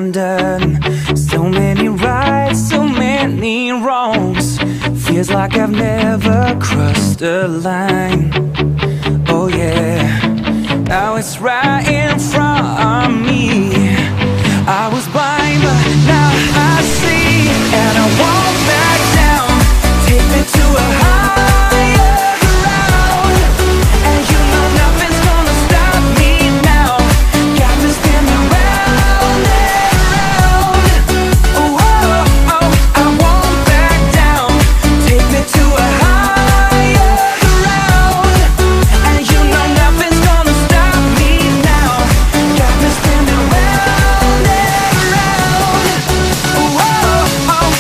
undone. So many rights, so many wrongs. Feels like I've never crossed the line. Oh yeah, now it's right in front of me. I was blind, but now I see, and I won't back down. Take me to a higher ground, and you know nothing's gonna stop me now. Got me spinning round and round. Oh, oh, oh, I won't back down. Take me to a higher ground, and you know nothing's gonna stop me now. Got me spinning round and round. Oh, oh, oh.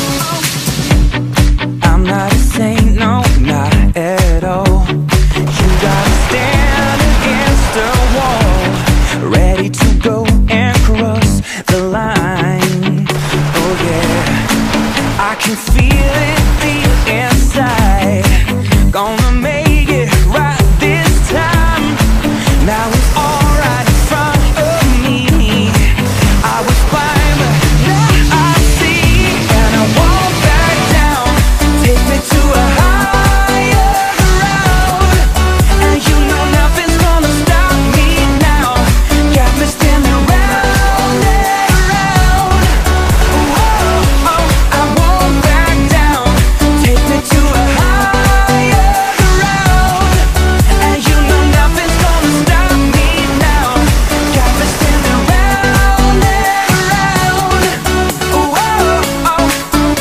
I'm not a saint, no, not at all. You gotta stand against the wall, ready to go and cross the line. Oh yeah, I can feel it deep inside. Gonna make it right this time. Now it's all right in front of me. I was blind, but now I see, and I won't back down. Take me to a higher ground, and you know nothing's gonna stop me now. Got me spinning round and round. Oh, oh, I won't back down. Take me to a higher ground, and you know nothing's gonna stop me now. Got me spinning round and round. Oh, oh, oh.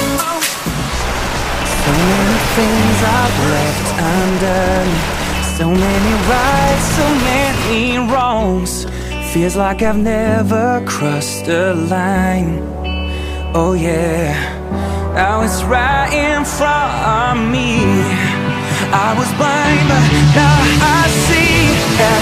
So many things I've left undone. So many rights, so many wrongs. Feels like I've never crossed the line. Oh yeah, now it's right in front of me. I was blind, but now I see.